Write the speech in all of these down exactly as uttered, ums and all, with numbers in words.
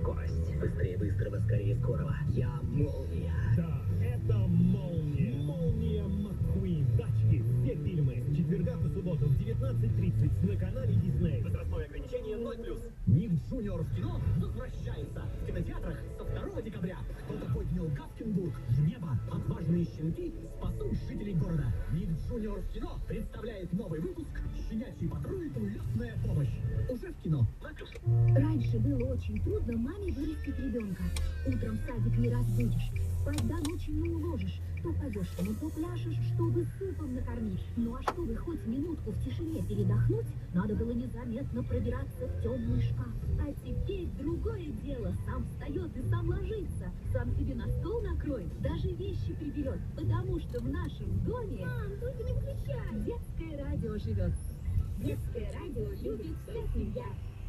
скорость. Быстрее быстрого, скорее скорого. Я молния. Да, это молния. Молния Маккуин. Тачки. Все фильмы. С четверга по субботу в девятнадцать тридцать на канале Disney. Возрастное ограничение ноль плюс. Ник Джуниор в кино возвращается. В кинотеатрах со второго декабря. Кто-то поднял Гавкинбург в небо. Отважные щенки спасут жителей города. Ник Джуниор в кино представляет новый выпуск «Щенячий патруль. Улетная помощь». Уже в кино. На плюс. Раньше было очень трудно маме вырастить ребенка. Утром в садик не разбудишь, спать до ночи не уложишь. То пойдешь ему, то пляшешь, чтобы супом накормить. Ну а чтобы хоть минутку в тишине передохнуть, надо было незаметно пробираться в темный шкаф. А теперь другое дело. Сам встает и сам ложится. Сам себе на стол накроет, даже вещи приберет. Потому что в нашем доме... Мам, только не выключай! Детское радио живет. Детское радио любит вся семья.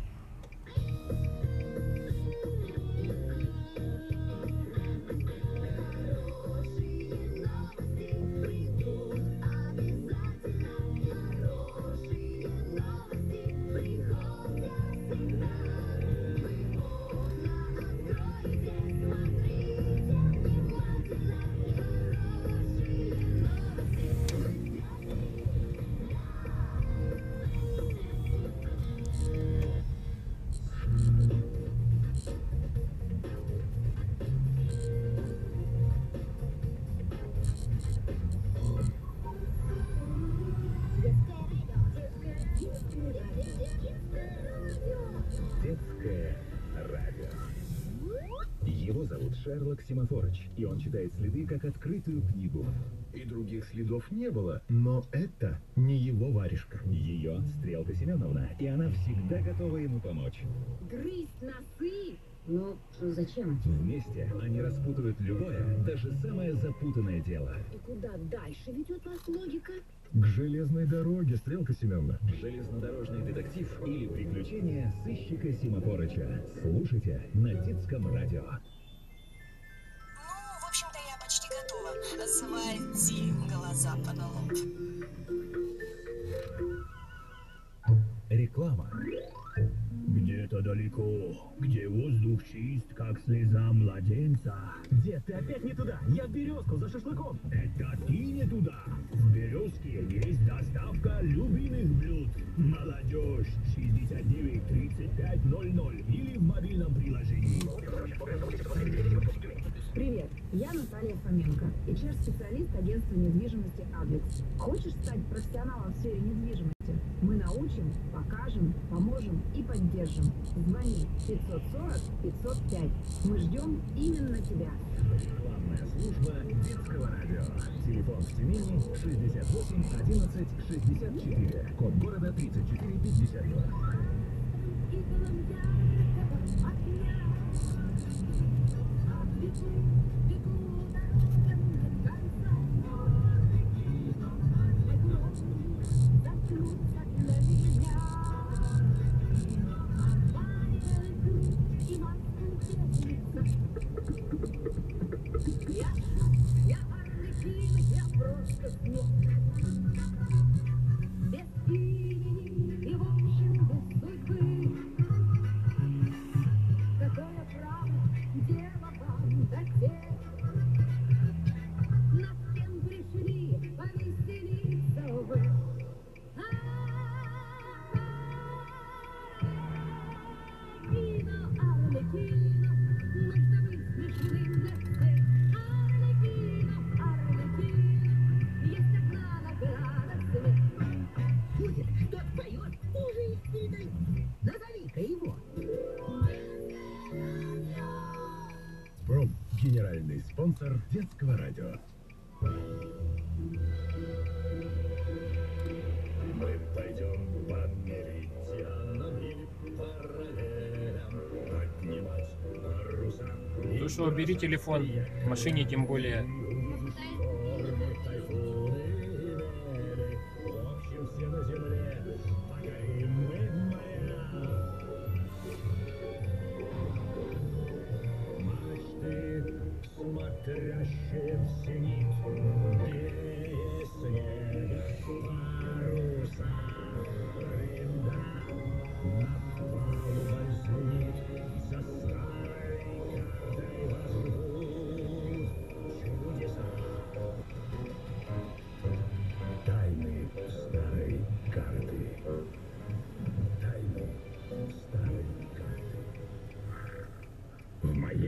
Детское радио. Его зовут Шерлок Семафорыч, и он читает следы как открытую книгу. И других следов не было, но это не его варежка. Ее Стрелка Семеновна, и она всегда готова ему помочь. Грызть носы? Ну, зачем? Вместе они распутают любое, даже самое запутанное дело. И куда дальше ведет вас логика? К железной дороге, Стрелка Семеновна. Железнодорожный детектив или приключения сыщика Семафорыча. Слушайте на детском радио. Ну, в общем-то, я почти готова. Заводи глаза под лоб. Реклама. Где-то далеко, где воздух чист, как слеза младенца. Дед, ты опять не туда. Я в Березку за шашлыком. Это ты не туда. В Березке есть доставка любимых блюд. Молодежь, шестьдесят девять тридцать пять ноль ноль или в мобильном приложении. Привет, я Наталья Фоменко, эйч ар-специалист агентства недвижимости «Адрекс». Хочешь стать профессионалом в сфере недвижимости? Мы научим, покажем, поможем и поддержим. Звони пятьсот сорок пятьсот пять. Мы ждем именно тебя. Рекламная служба детского радио. Телефон в Тюмени шестьдесят восемь одиннадцать шестьдесят четыре. Код города тридцать четыре пятьдесят два. Пром – генеральный спонсор детского радио. Мы пойдем по меридианам и параллелям поднимать паруса. Ну что, бери телефон, в машине тем более. Смотрящие в зенит, белее снега паруса, рында над палубой звенит, за старой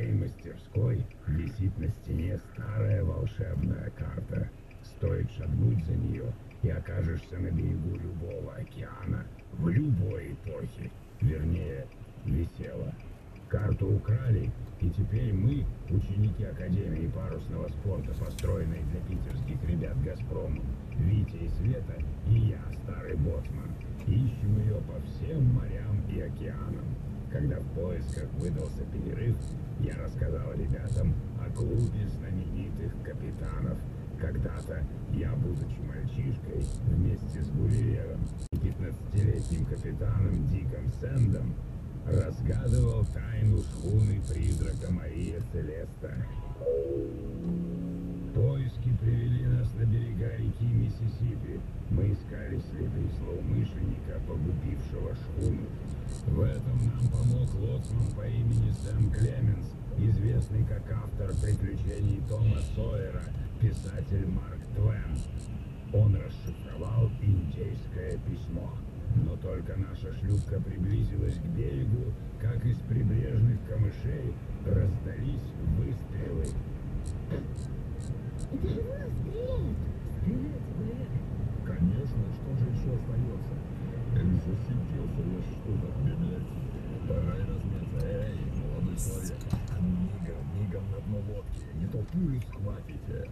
моей мастерской висит на стене старая волшебная карта. Стоит шагнуть за нее, и окажешься на берегу любого океана в любой эпохе. Вернее, висела. Карту украли, и теперь мы, ученики Академии парусного спорта, построенной для питерских ребят «Газпромом», Витя и Света, и я, старый боцман, ищем ее по всем морям и океанам. Когда в поисках выдался перерыв, я рассказал ребятам о клубе знаменитых капитанов. Когда-то я, будучи мальчишкой, вместе с Гулливером и пятнадцатилетним капитаном Диком Сэндом, разгадывал тайну шхуны призрака Мария Целеста. Поиски привели нас на берега реки Миссисипи. Мы искали следы злоумышленника, погубившего шхуну. В этом нам помог лоцман по имени Сэм Клеменс, известный как автор приключений Тома Сойера, писатель Марк Твен. Он расшифровал индейское письмо. Но только наша шлюпка приблизилась к берегу, как из прибрежных камышей раздались выстрелы. Это же в нас стреляют. Стреляйте, Гулливер. Конечно, что же еще остается? Засиделся я что-то, блядь. Пора и размяться. Эй, молодой человек. Мигом, мигом на дно лодки. Не то пулю схватите.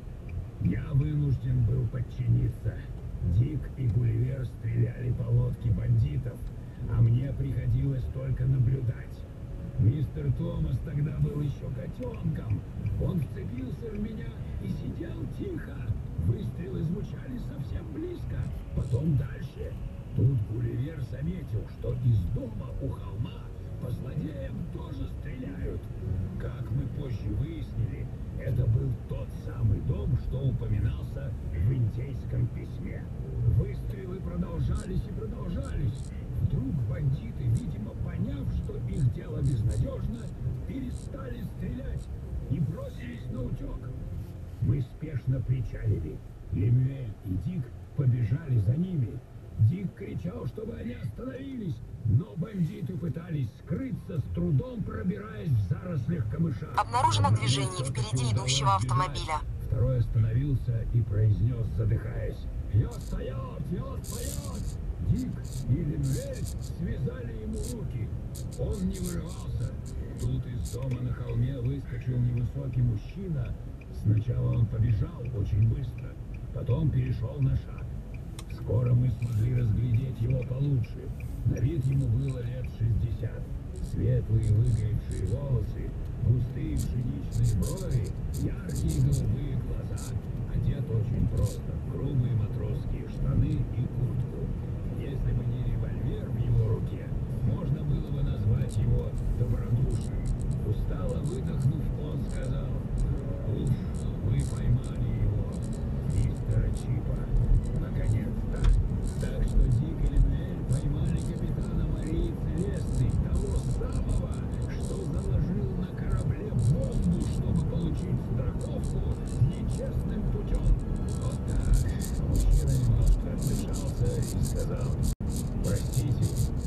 Я вынужден был подчиниться. Дик и Гулливер стреляли по лодке бандитов, а мне приходилось только наблюдать. Мистер Томас тогда был еще котенком. Он вцепился в меня и сидел тихо. Выстрелы звучали совсем близко, потом дальше. Тут Гулливер заметил, что из дома у холма по злодеям тоже стреляют. Как мы позже выяснили, это был тот самый дом, что упоминался в индейском письме. Выстрелы продолжались и продолжались. Вдруг бандиты, видимо, поняв, что их дело безнадежно, перестали стрелять и бросились на утек. Мы спешно причалили. Лемюэль и Дик побежали за ними. Дик кричал, чтобы они остановились, но бандиты пытались скрыться, с трудом пробираясь в зарослях камыша. Обнаружено движение впереди идущего автомобиля. Второй остановился и произнес, задыхаясь: «Вьет вперед! Вьет вперед!» Дик и Лемюэль связали ему руки. Он не вырывался. Тут из дома на холме выскочил невысокий мужчина. Сначала он побежал очень быстро, потом перешел на шаг. Скоро мы смогли разглядеть его получше. На вид ему было лет шестьдесят. Светлые выгоревшие волосы, густые пшеничные брови, яркие голубые глаза. Одет очень просто. Грубые матросские штаны и куртку. Если бы не револьвер в его руке, можно было бы назвать его добродушным. Устало выдохнув, он сказал: «Уф, вы поймали его, мистера Чипа. Наконец-то. Так что Дик и Лемюэль поймали капитана Марии Целесты, того самого, что заложил на корабле бомбу, чтобы получить страховку нечестным путем». Вот так. Мужчина немножко отдышался и сказал: «Простите,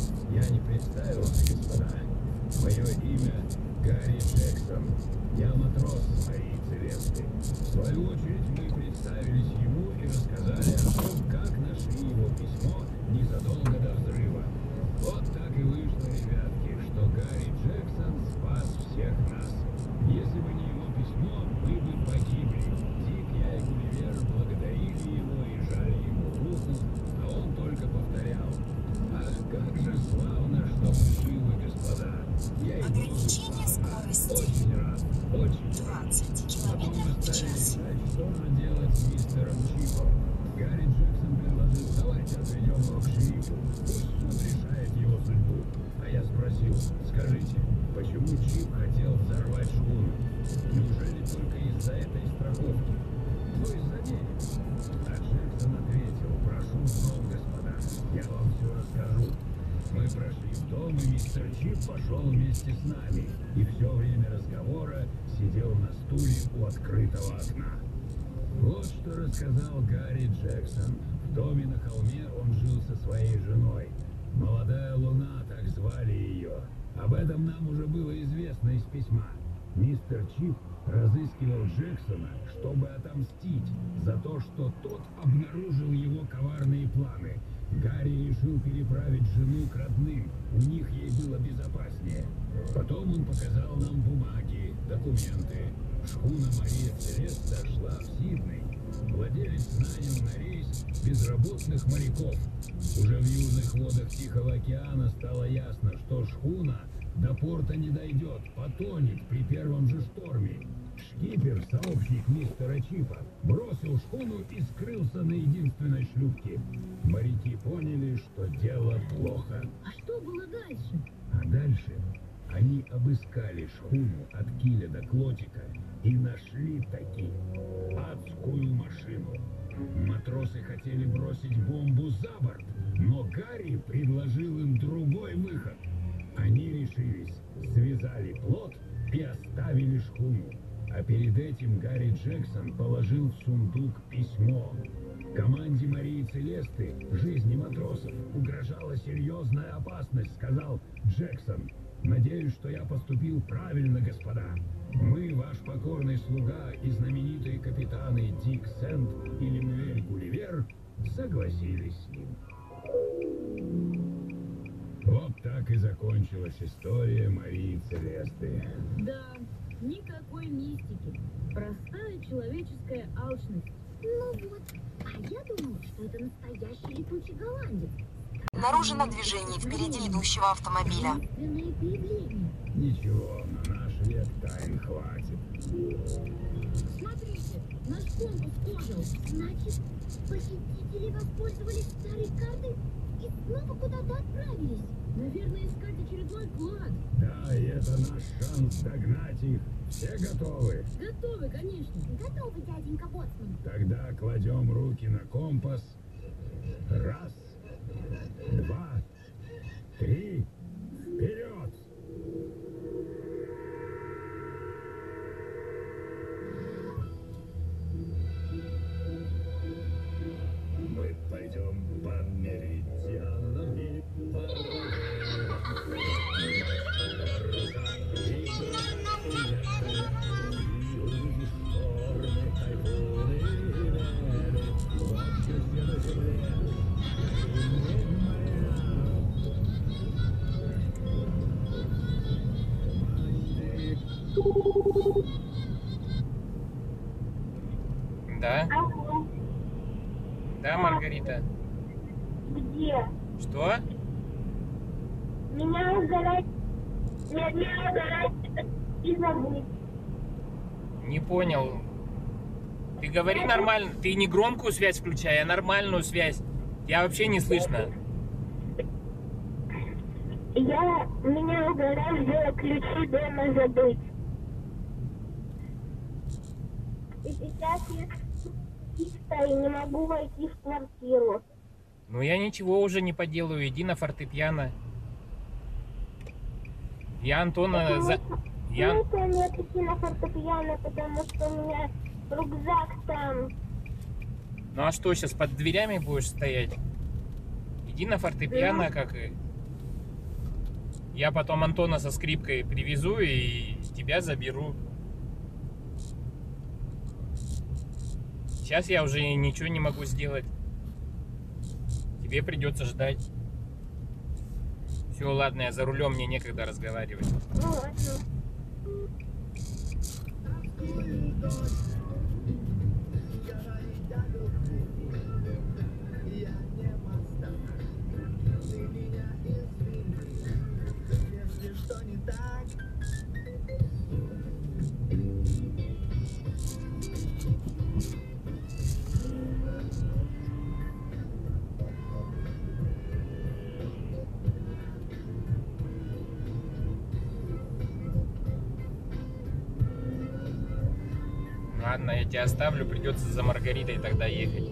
я не представился, господа. Мое имя Гарри Джексон. Я матрос Марии Целесты». В свою очередь мы представились ему и рассказали о том, как нашли его письмо незадолго до взрыва. Вот так и вышло, ребятки, что Гарри Джексон спас всех нас. Если бы не его письмо, мы бы погибли. Дик, я и Гулливер благодарили его и жали ему руку, а он только повторял: «Ах, как же славно, что вы живы, господа! Я и Ограничение скорости очень рад, очень рад». двадцать Потом мы километров в стали час. решать, что же делать с мистером Чипом. Гарри Джексон предложил: «Давайте отведем его к шерифу, пусть суд решает его судьбу». А я спросил: «Скажите, почему Чип хотел взорвать шхуну? Неужели только из-за этой страховки? Ну, из-за денег?» А Джексон ответил: «Прошу снова, господа, я вам все расскажу. Мы прошли в дом, и мистер Чип пошел вместе с нами, и все время разговора сидел на стуле у открытого окна». Вот что рассказал Гарри Джексон. В доме на холме он жил со своей женой. Молодая луна, так звали ее. Об этом нам уже было известно из письма. Мистер Чип разыскивал Джексона, чтобы отомстить за то, что тот обнаружил его коварные планы. Гарри решил переправить жену к родным, у них ей было безопаснее. Потом он показал нам бумаги, документы. Шхуна Мария Целеста шла в Сидней. Владелец нанял на рейс безработных моряков. Уже в южных водах Тихого океана стало ясно, что шхуна до порта не дойдет, потонет при первом же шторме. Шкипер, сообщник мистера Чипа, бросил шхуну и скрылся на единственной шлюпке. Моряки поняли, что дело плохо. А что было дальше? А дальше они обыскали шхуну от киля до клотика и нашли таки адскую машину. Матросы хотели бросить бомбу за борт, но Гарри предложил им другой выход. Они решились, связали плот и оставили шхуну. А перед этим Гарри Джексон положил в сундук письмо. Команде Марии Целесты, жизни матросов, угрожала серьезная опасность, сказал Джексон. Надеюсь, что я поступил правильно, господа. Мы, ваш покорный слуга и знаменитые капитаны Дик Сент и Лемюэль Гулливер, согласились с ним. Вот так и закончилась история Марии Целесты. Да, никакой мистики. Простая человеческая алчность. Ну вот, а я думала, что это настоящий летучий голландец. Наружено движение впереди идущего автомобиля. Таинственное появление. Ничего, на наш век тайн хватит. Смотрите, наш компас ожил. Значит, похитители воспользовались старой картой и снова куда-то отправились. Наверное, искать очередной клад. Да, и это наш шанс догнать их. Все готовы? Готовы, конечно. Готовы, дяденька Боцман. Тогда кладем руки на компас. Раз, два, три, вперед! Мы пойдем по меридианам и по Да? Алло, Да, Маргарита? где? Что? Меня угорать... Меня угорать и забыть. Не понял. Ты говори нормально. Ты не громкую связь включай, а нормальную связь. Я вообще не слышно. Я... Меня угораздило ключи дома забыть. И сейчас я чисто и не могу войти в квартиру. Ну я ничего уже не поделаю. Иди на фортепиано. Я Антона... За... Я... Ну, это мне идти на фортепиано, потому что у меня рюкзак там. Ну а что, сейчас под дверями будешь стоять? Иди на фортепиано, как и... Я потом Антона со скрипкой привезу и тебя заберу. Сейчас я уже ничего не могу сделать. Тебе придется ждать. Все, ладно, я за рулем, мне некогда разговаривать. Ну ладно. Ладно, я тебя оставлю, придется за Маргаритой тогда ехать.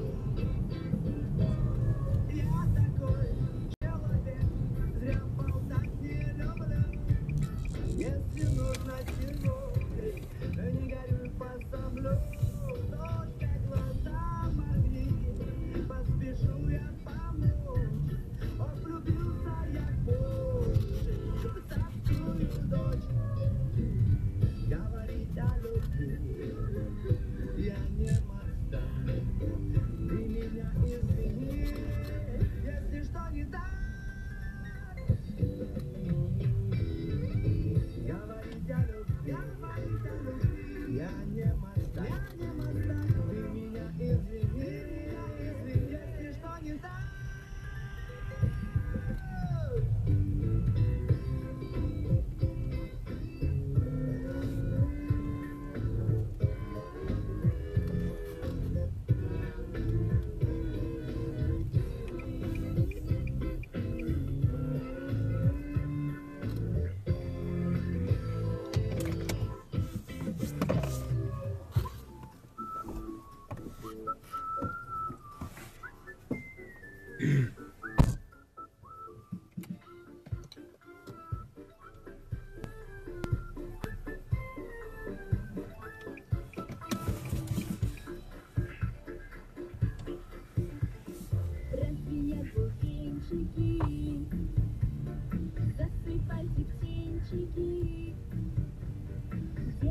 Говори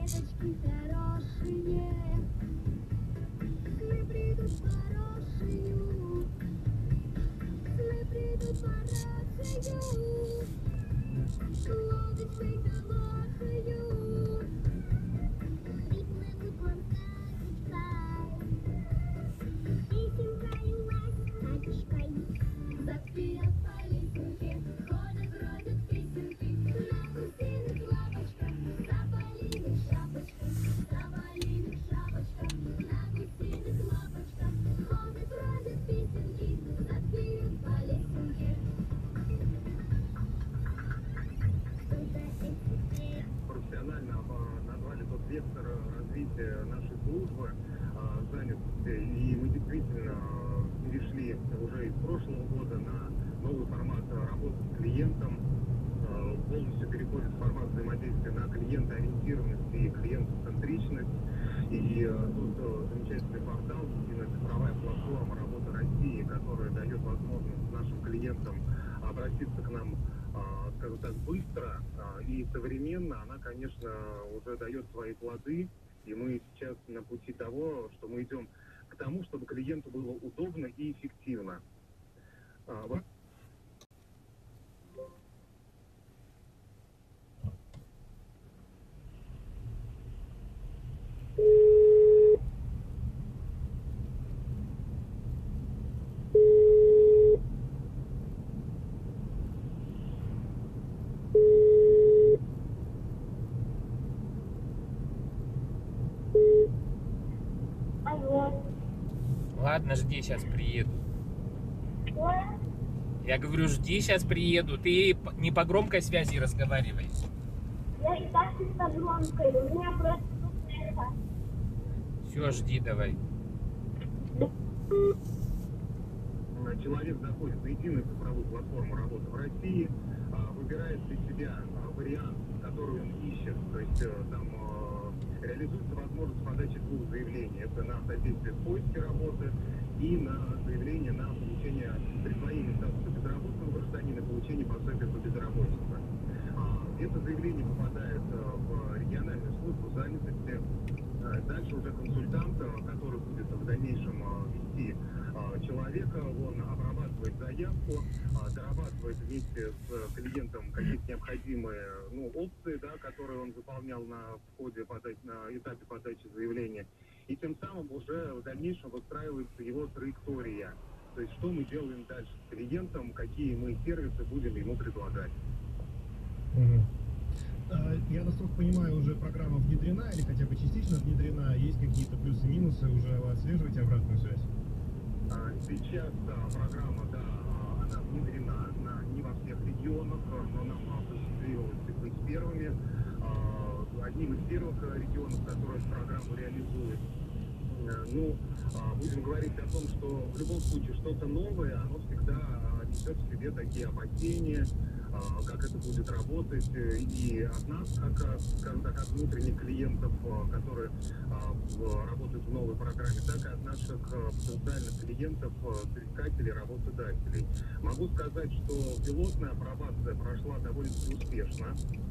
Деточки хорошие, сны придут по росою, сны придут по росою, лодочкой хорошею. Приплывут вам сказочкой, песенкой ласкачкой, запьют по лесенке, ходят, бродят песенки, на гусиных лапочках, соболиных шапочках, соболиных шапочках, на гусиных лапочках, ходят, бродят песенки, запьют по лесенке. Профессионально а, назвали тот вектор развития нашей службы а, занятости, и мы действительно а, перешли уже из прошлого года на новый формат работы с клиентом, а, полностью переходит в формат взаимодействия на клиентоориентированность и клиентоцентричность, и а, тут а, замечательный портал, единая цифровая платформа «Работа России», которая дает возможность нашим клиентам обратиться к нам, а, скажем так, быстро а, и современно. Она, конечно, уже дает свои плоды, и мы сейчас на пути того, что мы идем к тому, чтобы клиенту было удобно и эффективно. А, вот. Алло. Ладно, жди, сейчас приеду. Что? Я говорю, жди, сейчас приеду. Ты п- не по громкой связи разговаривай. Я и так по громкой, у меня просто тут это. Все, жди давай. Человек заходит на единую цифровую платформу «Работа в России», а, выбирает для себя а, вариант, который он ищет, то есть э, там э, реализуется возможность подачи двух заявлений. Это на содействие в поиске работы и на заявление на получение присвоения статуса безработного гражданина и получение пособия по безработице. А, Это заявление попадает э, в региональную службу занятости. А, Дальше уже консультант, э, который будет в дальнейшем э, вести э, человека, он обрабатывает заявку, а, дорабатывает вместе с клиентом какие-то необходимые, ну, опции, да, которые он выполнял на входе подать, на этапе подачи заявления. И тем самым уже в дальнейшем выстраивается его траектория. То есть что мы делаем дальше с клиентом, какие мы сервисы будем ему предлагать. Мгм. А, Я, насколько понимаю, уже программа внедрена или хотя бы частично внедрена. Есть какие-то плюсы-минусы, уже вы отслеживаете обратную связь? А, Сейчас а, программа, да, а, она внедрена на, не во всех регионах, а, но нам а, посчастливилось быть первыми. А, Одним из первых а, регионов, который эту программу реализует. Э, Ну, а, будем говорить о том, что в любом случае что-то новое, оно всегда а, несет в себе такие опасения, а, как это будет работать, э, и от нас, как, а, скажем так, от внутренних клиентов, а, которые а, в- работают в новой программе, так и от наших а, потенциальных клиентов, а, соискателей, работодателей. Могу сказать, что пилотная апробация прошла довольно-таки успешно.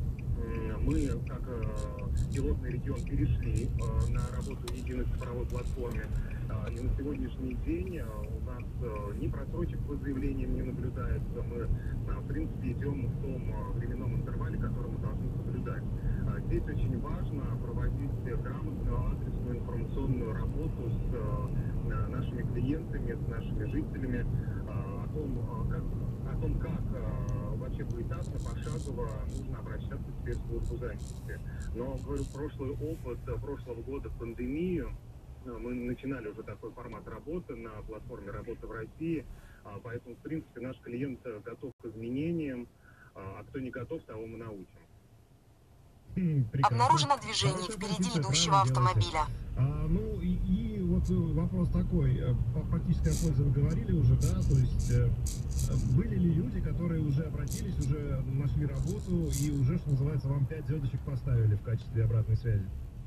М, Мы, как э, пилотный регион, перешли э, на работу в единой цифровой платформе. Э, И на сегодняшний день э, у нас э, ни просрочек по заявлениям не наблюдается. Мы, э, в принципе, идем в том э, временном интервале, который мы должны соблюдать. А Здесь очень важно проводить грамотную адресную информационную работу с э, нашими клиентами, с нашими жителями, э, о том, э, как, о том, как э, вообще поэтапно, пошагово нужно обращаться теперь в службу занятости. Но, говорю, прошлый опыт э, прошлого года в пандемию, э, мы начинали уже такой формат работы на платформе «Работа в России», а, поэтому, в принципе, наш клиент э, готов к изменениям, а а кто не готов, того мы научим. Хм, прекрасно. Обнаружено движение Хорошая впереди позиция, идущего правильно делаете. автомобиля. А, ну и, и вот э, вопрос такой, э, по практической пользе вы говорили уже, да, то есть э, э, были ли люди, которые уже обратились, уже нашли работу и уже, что называется, вам пять звездочек поставили в качестве обратной связи?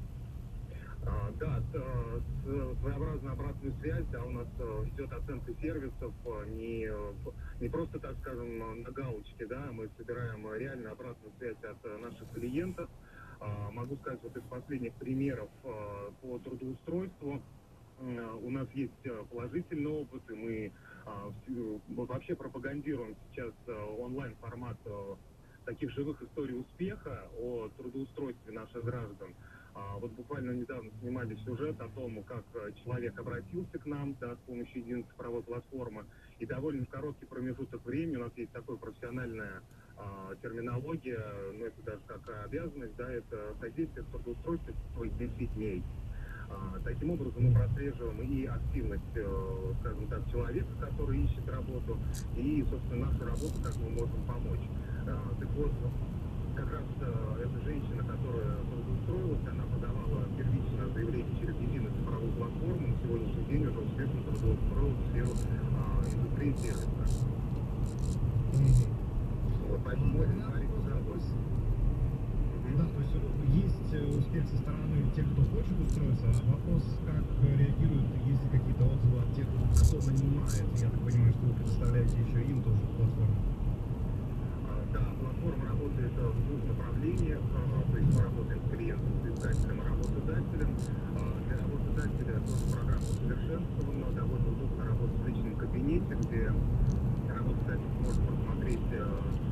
А, Да, с- э, с- своеобразная обратная связь, да, у нас э, идет оценка сервисов э, не, э, не просто, так скажем, э, на галочке, да, мы собираем э, реально обратную связь от э, наших клиентов, А, могу сказать, вот из последних примеров а, по трудоустройству а, у нас есть положительный опыт, и мы а, в- вообще пропагандируем сейчас а, онлайн-формат а, таких живых историй успеха о трудоустройстве наших граждан. А, вот буквально недавно снимали сюжет о том, как а, человек обратился к нам, да, с помощью единой цифровой платформы, и довольно в короткий промежуток времени у нас есть такое профессиональное а, терминология, ну это даже как обязанность, да, это содействие в трудоустройстве в десять дней. А, таким образом мы прослеживаем и активность, э, скажем так, человека, который ищет работу, и, собственно, нашу работу, как мы можем помочь. А, так вот, как раз э, эта женщина, которая трудоустроилась, она подавала первичное заявление через единую цифровую платформу, на сегодняшний день уже успешно трудоустроилась в сферу а, индустрии сервиса. Вот, поэтому можем говорить уже об этом. Да, то есть есть э, успех со стороны тех, кто хочет устроиться, а вопрос, как э, реагируют, есть ли какие-то отзывы от тех, кто нанимает. Я так понимаю, что вы предоставляете еще им тоже платформу. А, Да, платформа работает э, в двух направлениях, а, то есть мы работаем с клиентом, с искателем и работодателем. А, Для работодателя тоже программа усовершенствована, довольно удобно работать в личном кабинете, где работодатель может посмотреть э,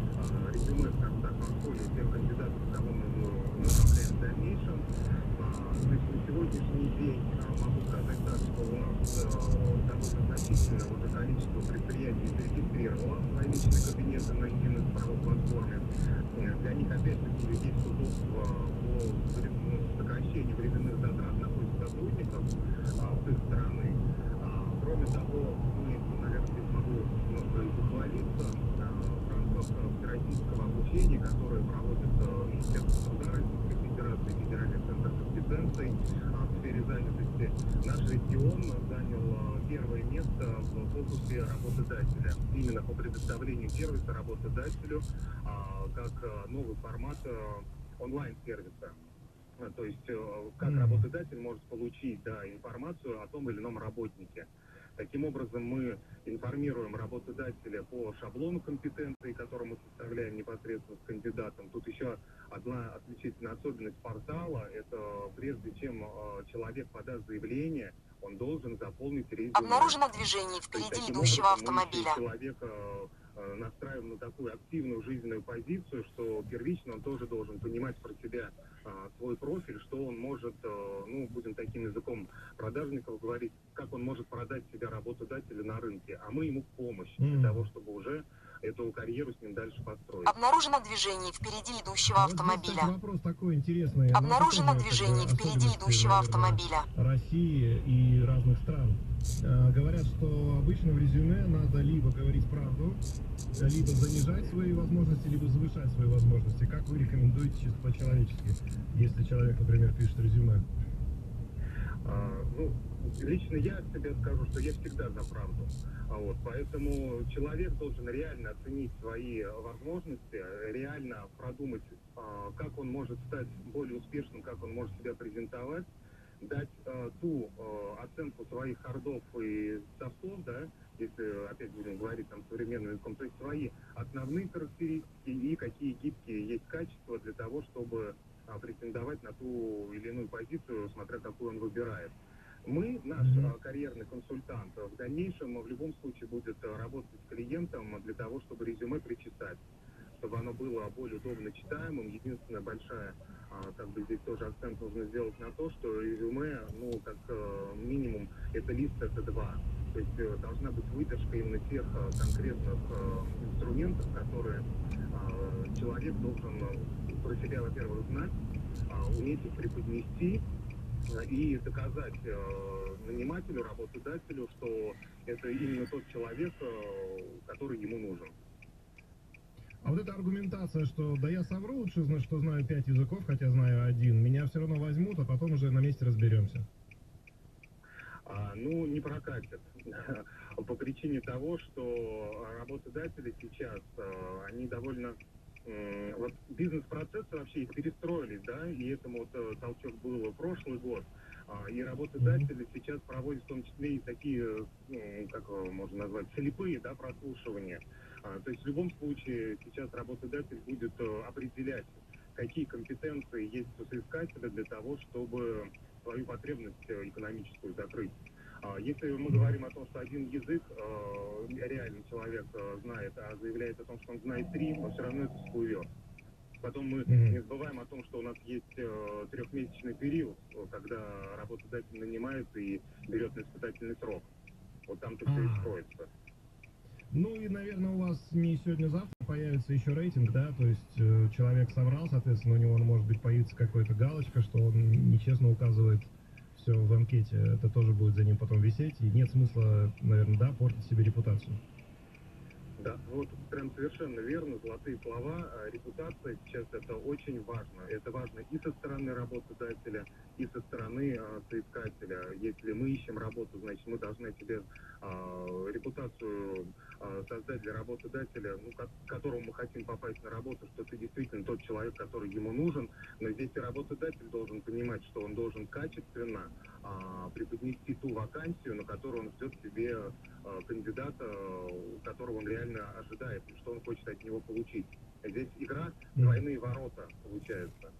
э, резюме, скажем так, портфолио тех кандидатов, кого мы ему направляем в дальнейшем. А, Значит, на сегодняшний день а, могу сказать так, что у нас э, довольно значительное уже количество предприятий зарегистрировало свои личные кабинеты на единой цифровой платформе. Э, Для них опять-таки есть удобство по вре- ну, сокращению временных затрат на поиск сотрудников а, с их стороны. А, Кроме того, мы, наверное, здесь могу немножко и похвалиться а, в рамках а, всероссийского обучения, которое проводит а, Министерство труда Российской Федерации, Федеральный центр компетенций а, в сфере занятости. Наш регион занял а, первое место в фокусе работодателя, именно по предоставлению сервиса работодателю а, как а, новый формат а, онлайн-сервиса. А, То есть, э, как Мгм. работодатель может получить, да, информацию о том или ином работнике. Таким образом, мы информируем работодателя по шаблону компетенций, который мы составляем непосредственно с кандидатом. Тут еще одна отличительная особенность портала – это прежде чем э, человек подаст заявление, он должен заполнить резюме. Обнаружено движение То есть, впереди таким идущего образом, мы автомобиля. человека э, настраиваем на такую активную жизненную позицию, что первично он тоже должен понимать про себя а, свой профиль, что он может, э, ну, будем таким языком продажников говорить, как он может продать себя работодателю на рынке, а мы ему в помощь для Мгм. того, чтобы уже эту карьеру с ним дальше построить. Обнаружено движение впереди идущего А вот здесь, кстати, автомобиля. вопрос такой интересный. Ну, это Обнаружено тоже, как бы, движение впереди особенности, идущего наверное, автомобиля. России и разных стран. Э, Говорят, что обычно в резюме надо либо говорить правду, либо занижать свои возможности, либо завышать свои возможности. Как вы рекомендуете чисто по-человечески, если человек, например, пишет резюме? А, ну, лично я себе скажу, что я всегда за правду. А вот, поэтому человек должен реально оценить свои возможности, реально продумать, а, как он может стать более успешным, как он может себя презентовать, дать а, ту а, оценку своих хардов и софтов, да, если опять будем говорить там современным языком, то есть свои основные характеристики и какие гибкие есть качества для того, чтобы а, претендовать на ту или иную позицию, смотря какую он выбирает. Мы, наш Мгм. а, карьерный консультант, в дальнейшем в любом случае будет а, работать с клиентом для того, чтобы резюме причесать, чтобы оно было более удобно читаемым. Единственная большая, а, как бы здесь тоже акцент нужно сделать на то, что резюме, ну, как э, минимум, это лист, это два. То есть э, должна быть выдержка именно тех э, конкретных э, инструментов, которые э, человек должен э, про себя, во-первых, знать, э, уметь их преподнести э, и доказать э, нанимателю, работодателю, что это именно тот человек, э, который ему нужен. А вот эта аргументация, что да я совру лучше, зна- что знаю пять языков, хотя знаю один, меня все равно возьмут, а потом уже на месте разберемся. А, ну, не прокатит. По причине того, что работодатели сейчас, а, они довольно... м, Вот бизнес-процессы вообще их перестроились, да, и этому вот э, толчок был прошлый год. А, И работодатели сейчас проводят в том числе и такие, м, как его можно назвать, слепые, да, прослушивания. А, То есть в любом случае сейчас работодатель будет э, определять, какие компетенции есть у соискателя для того, чтобы свою потребность экономическую закрыть. Если мы говорим о том, что один язык реальный человек знает, а заявляет о том, что он знает три, но все равно это всплывет. Потом мы mm-hmm. не забываем о том, что у нас есть э, трехмесячный период, когда работодатель нанимает и берет на испытательный срок. Вот там-то все и скроется. Ну и, наверное, у вас не сегодня-завтра появится еще рейтинг, да? То есть э, человек соврал, соответственно, у него может быть появится какая-то галочка, что он нечестно указывает все в анкете. Это тоже будет за ним потом висеть. И нет смысла, наверное, да, портить себе репутацию. Да, вот прям совершенно верно, золотые слова. Репутация сейчас это очень важно. Это важно и со стороны работодателя, и со стороны а, соискателя. Если мы ищем работу, значит мы должны себе а, репутацию а, создать для работодателя, ну, к, к которому мы хотим попасть на работу, что ты действительно тот человек, который ему нужен. Но здесь и работодатель должен понимать, что он должен качественно а, преподнести ту вакансию, на которую он ждет себе а, кандидата, которого он реально ожидает, и что он хочет от него получить. Здесь игра двойные ворота получается.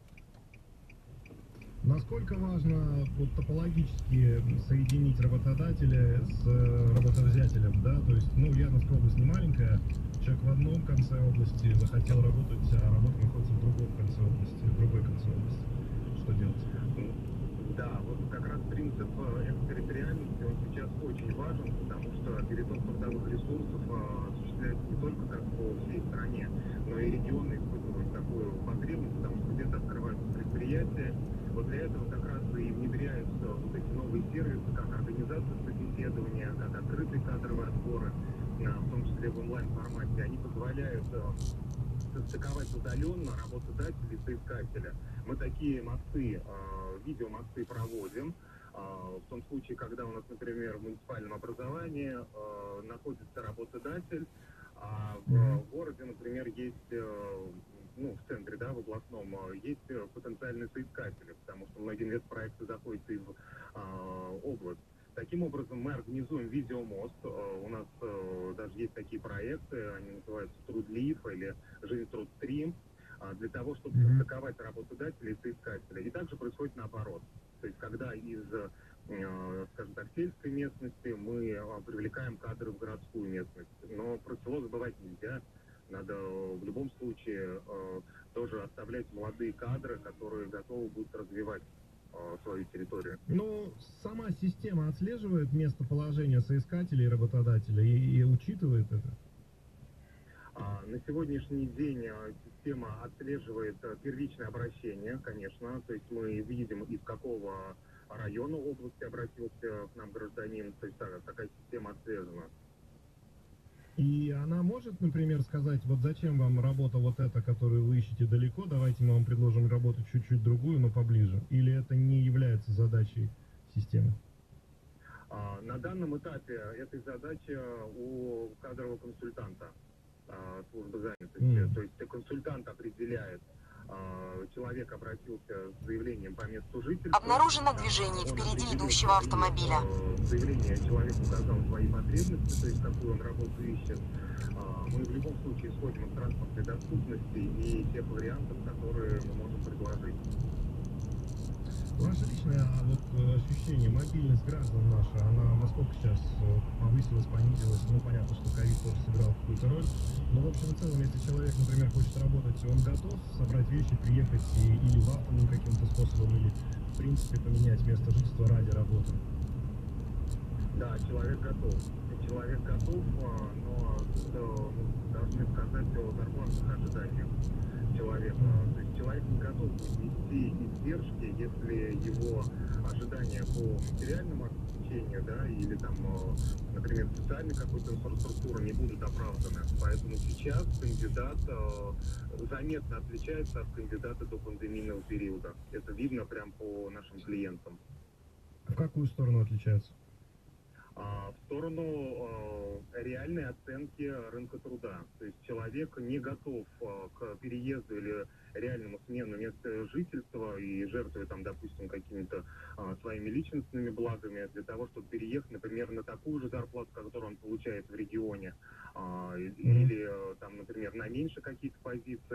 Насколько важно вот, топологически соединить работодателя с работодателем, да? То есть, ну, Ульяновская область не маленькая, человек в одном конце области захотел работать, а работа находится в другом конце области, в другой конце области. Что делать? Да, вот как раз принцип экстерриториальности, он сейчас очень важен, потому что переток трудовых ресурсов осуществляется не только как по всей стране, но и регионы испытывают такую потребность, потому что где-то открываются предприятия. Вот для этого как раз и внедряются вот эти новые сервисы, как организация собеседования, как открытые кадровые отборы, в том числе в онлайн-формате. Они позволяют состыковать удаленно работодателя и соискателя. Мы такие мосты, видеомосты проводим. В том случае, когда у нас, например, в муниципальном образовании находится работодатель, а в городе, например, есть, ну, в центре, да, в областном, есть потенциальные соискатели, потому что многим лет проекты заходят и в область. Таким образом, мы организуем видеомост. У нас даже есть такие проекты, они называются «Трудлив» или «Жизнь Трудстрим», для того, чтобы mm-hmm. состыковать работодателя и соискателя. И также происходит наоборот. То есть, когда из, скажем так, сельской местности мы привлекаем кадры в городскую местность. Но про село забывать нельзя. Надо в любом случае тоже оставлять молодые кадры, которые готовы будут развивать свою территорию. Ну, сама система отслеживает местоположение соискателя и работодателя и, и учитывает это? А, на сегодняшний день система отслеживает первичное обращение, конечно, то есть мы видим, из какого района области обратился к нам гражданин, то есть такая система отслежена. И она может, например, сказать, вот зачем вам работа вот эта, которую вы ищете далеко, давайте мы вам предложим работу чуть-чуть другую, но поближе. Или это не является задачей системы? А, на данном этапе этой задача у кадрового консультанта а, службы занятости. Mm. То есть консультант определяет, а, человек обратился с заявлением по месту жительства. Обнаружено движение впереди идущего автомобиля. Заявление человек указал свои потребности, то есть какую он работу ищет. А, мы в любом случае исходим от транспортной доступности и тех вариантов, которые мы можем предложить. Ваше личное вот, ощущение, мобильность граждан наша, она насколько сейчас повысилась, понизилась? Ну, понятно, что ковид тоже сыграл какую-то роль. Но, в общем и целом, если человек, например, хочет работать, он готов собрать вещи, приехать и, или вахтовым каким-то способом, или, в принципе, поменять место жительства ради работы? Да, человек готов. Человек готов, но должны сказать о зарплатных ожиданиях человека. То есть человек не готов нести издержки, если его ожидания по материальному обеспечению, да, или там, например, социальной какой-то инфраструктуры не будут оправданы. Поэтому сейчас кандидат заметно отличается от кандидата до пандемийного периода. Это видно прям по нашим клиентам. В какую сторону отличается? В сторону э, реальной оценки рынка труда. То есть человек не готов э, к переезду или реальному смену места жительства и жертвует там, допустим, какими-то э, своими личностными благами для того, чтобы переехать, например, на такую же зарплату, которую он получает в регионе, э, mm-hmm. или э, там, например, на меньше какие-то позиции.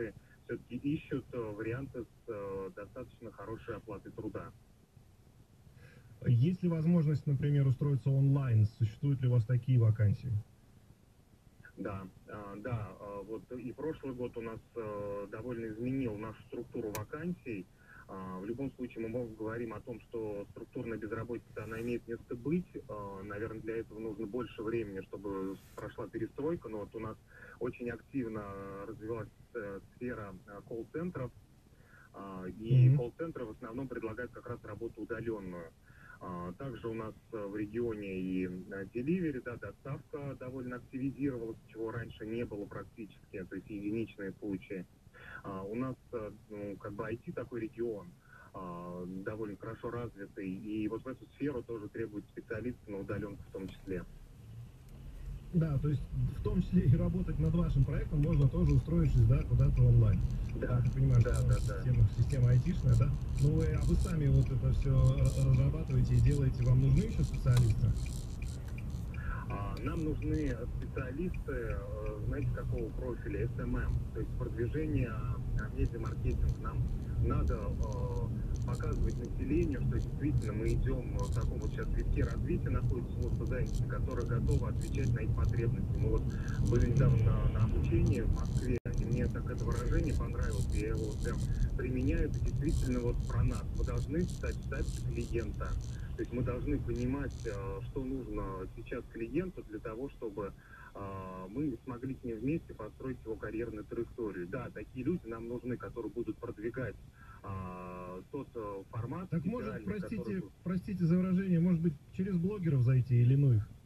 все-таки ищут э, варианты с э, достаточно хорошей оплатой труда. Есть ли возможность, например, устроиться онлайн? Существуют ли у вас такие вакансии? Да, э, да, э, вот и прошлый год у нас э, довольно изменил нашу структуру вакансий. Э, в любом случае мы говорим о том, что структурная безработица, она имеет место быть. Э, наверное, для этого нужно больше времени, чтобы прошла перестройка. Но вот у нас очень активно развивалась э, сфера э, колл-центров. Э, и Mm-hmm. колл-центры в основном предлагают как раз работу удаленную. Также у нас в регионе и деливери, да, доставка довольно активизировалась, чего раньше не было практически, то есть единичные случаи. У нас, ну, как бы ай ти такой регион, довольно хорошо развитый, и вот в эту сферу тоже требуют специалисты на удаленку в том числе. Да, то есть в том числе и работать над вашим проектом можно тоже, устроившись, да, куда-то онлайн. Да, я понимаю, да, что да, система, да. система айтишная, да? Ну, вы, а вы сами вот это все разрабатываете и делаете, вам нужны еще специалисты? А, нам нужны специалисты, знаете, какого профиля, эс эм эм, то есть продвижение, медиа-маркетинг. Нам надо э, показывать населению, что действительно мы идем в таком вот сейчас витке развития, находится служба занятости, которая готова отвечать на их потребности. Мы вот были недавно на, на обучении в Москве, и мне так это выражение понравилось, я его прям применяю, это действительно вот про нас. Мы должны стать в статусе клиента. То есть мы должны понимать, что нужно сейчас клиенту для того, чтобы мы смогли с ним вместе построить его карьерную траекторию. Да, такие люди нам нужны, которые будут продвигать а, тот формат. Так может, простите, который... простите за выражение, может быть, через блогеров зайти или ну их?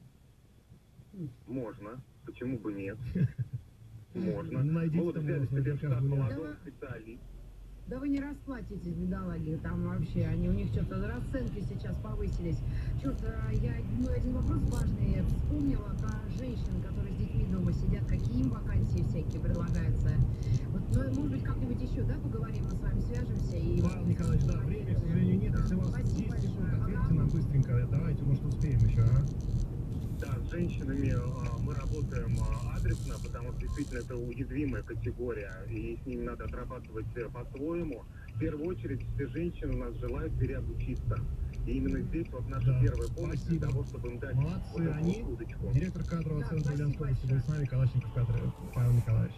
Можно. Почему бы нет? Можно. Найдите там взяли себе штат молодого Да. специалиста. Да вы не расплатитесь, бедолаги, там вообще, они, у них что-то расценки сейчас повысились. Черт, я ну, один вопрос важный вспомнила про женщин, которые с детьми дома сидят, какие им вакансии всякие предлагаются. Вот, ну, может быть, как-нибудь еще, да, поговорим, мы с вами свяжемся и... Павел Николаевич, да, времени, к сожалению, нет, если у вас Спасибо есть минут, большое. ответьте нам быстренько, давайте, может, успеем еще, а? Да, с женщинами а, мы работаем а, адресно, потому что действительно это уязвимая категория, и с ними надо отрабатывать а, по-своему. В первую очередь все женщины у нас желают переобучиться. И именно здесь вот наша Да, первая помощь спасибо. для того, чтобы им дать Молодцы вот эту они. вот удочку. Директор кадрового Да, центра спасибо Ульяновской области был большое. с нами, Калашников кадры Павел Николаевич.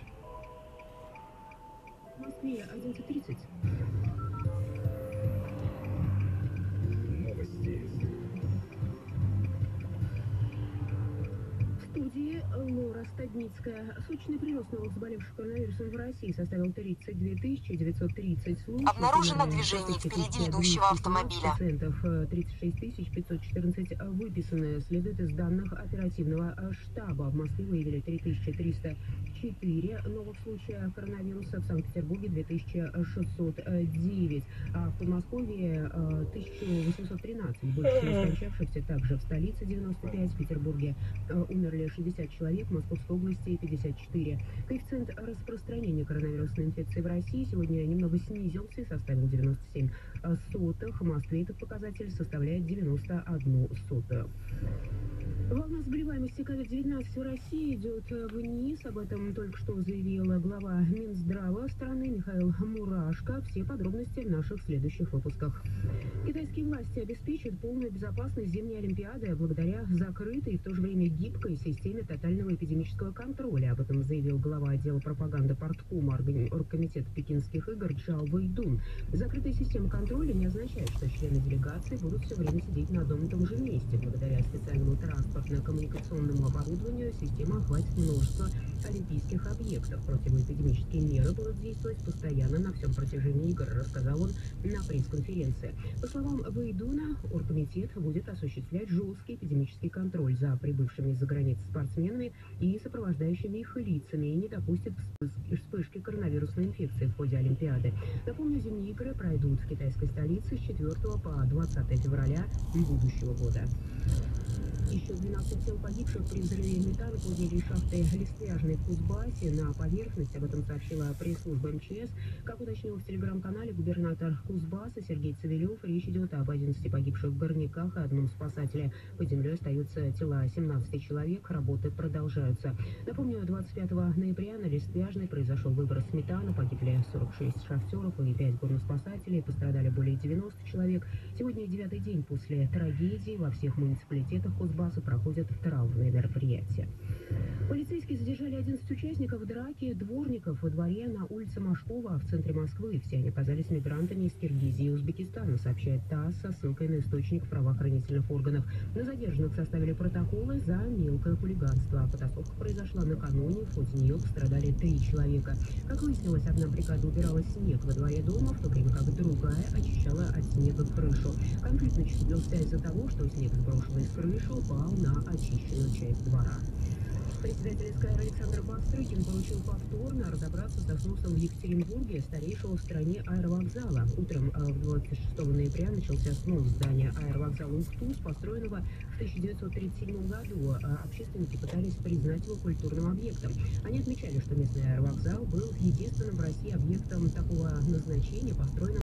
В Москве одиннадцать тридцать. Новости. В студии Лора Стадницкая. Суточный прирост новых заболевших коронавирусом в России составил тридцать две тысячи девятьсот тридцать случаев. Обнаружено движение впереди идущего автомобиля. Пациентов тридцать шесть тысяч пятьсот четырнадцать выписаны. Следует из данных оперативного штаба. В Москве выявили три тысячи триста четыре новых случая коронавируса. В Санкт-Петербурге две тысячи шестьсот девять. А в Подмосковье тысяча восемьсот тринадцать. Больше всего скончавшихся также в столице девяносто пять, в Петербурге умерли шестьдесят человек, в Московской области пятьдесят четыре. Коэффициент распространения коронавирусной инфекции в России сегодня немного снизился и составил девяносто семь сотых. В Москве этот показатель составляет девяносто одну сотую. Волна заболеваемости ковид девятнадцать в России идет вниз. Об этом только что заявила глава Минздрава страны Михаил Мурашко. Все подробности в наших следующих выпусках. Китайские власти обеспечат полную безопасность зимней Олимпиады благодаря закрытой и в то же время гибкой системе тотального эпидемического контроля. Об этом заявил глава отдела пропаганды Парткома оргкомитета Пекинских игр Чжао Вэйдун. Закрытая система контроля не означает, что члены делегации будут все время сидеть на одном и том же месте. Благодаря специальному транспортно-коммуникационному оборудованию система охватит множество олимпийских объектов. Противоэпидемические меры будут действовать постоянно на всем протяжении игр, рассказал он на пресс-конференции. По словам Вэйдуна, оргкомитет будет осуществлять жесткий эпидемический контроль за прибывшими из-за границы спортсменами и сопровождающими их лицами и не допустит вспышки коронавирусной инфекции в ходе Олимпиады. Напомню, зимние игры пройдут в китайской столице с четвёртого по двадцатое февраля будущего года. Еще двенадцать тел погибших при взрыве метана подняли из шахты Листвяжной в Кузбассе на поверхность. Об этом сообщила пресс-служба эм че эс. Как уточнил в телеграм-канале губернатор Кузбасса Сергей Цивилев, речь идет об одиннадцати погибших в горняках и одном спасателе. Под землей остаются тела семнадцати человек. Работы продолжаются. Напомню, двадцать пятого ноября на Листвяжной произошел выброс метана. Погибли сорок шесть шахтеров и пять горноспасателей. Пострадали более девяноста человек. Сегодня девятый день после трагедии. Во всех муниципалитетах Кузбасса проходят траурные мероприятия. Полицейские задержали одиннадцать участников драки дворников во дворе на улице Машкова в центре Москвы. Все они оказались мигрантами из Киргизии и Узбекистана, сообщает ТАСС со ссылкой на источник правоохранительных органов. На задержанных составили протоколы за мелкое хулиганство. Потасовка произошла накануне. В ходе нее пострадали три человека. Как выяснилось, одна бригада убирала снег во дворе дома, в то время как другая очищала от снега крышу. Конфликт начался из-за того, что снег, сброшенный с крыши, упал на очищенную часть двора. Председатель СКР Александр Бастрыкин поручил повторно разобраться со сносом в Екатеринбурге старейшего в стране аэровокзала. Утром двадцать шестого ноября начался снос здания аэровокзала Ухтус, построенного в тысяча девятьсот тридцать седьмом году. Общественники пытались признать его культурным объектом. Они отмечали, что местный аэровокзал был единственным в России объектом такого назначения, построенным